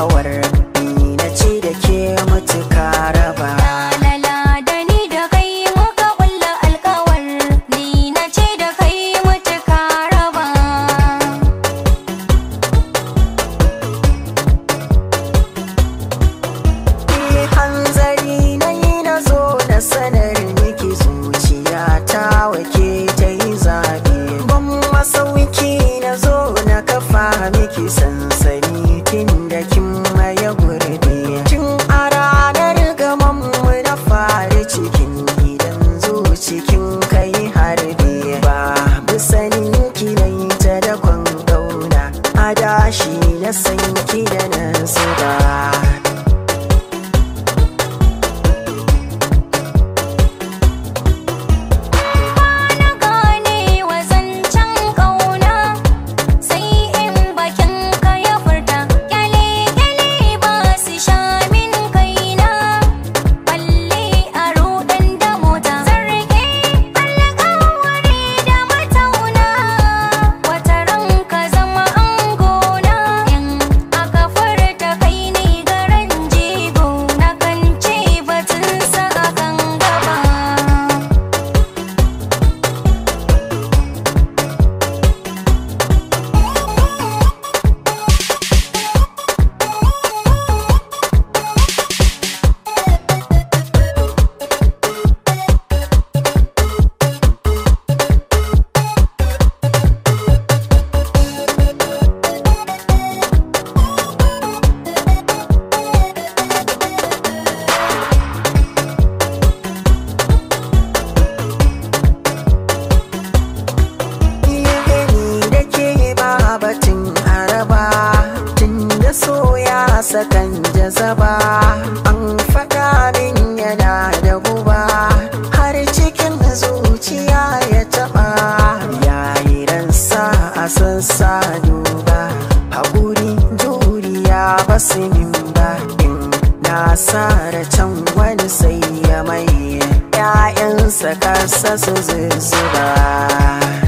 alkawar ni na ce da ke mutuka raba. Sanar miki zuciya ta wake ta yi zaɓe, ban masauki na zo na kafa miki sansani tun da kin maye gurbi. Tun a ranar gamanmu na fari cikin gidan zucikin kai harbi, babu sanin ki na yi ta da kwan ƙauna, a dashi na san ki da nasu ba. Sakan jazaba an faɗa min yana da guba, har cikin zuciya ya taɓa, yayi ransa a sassa duba, haƙuri juriya basu min ba, in na sara can wani sai ya mai 'ya'yansa kasa su zuba.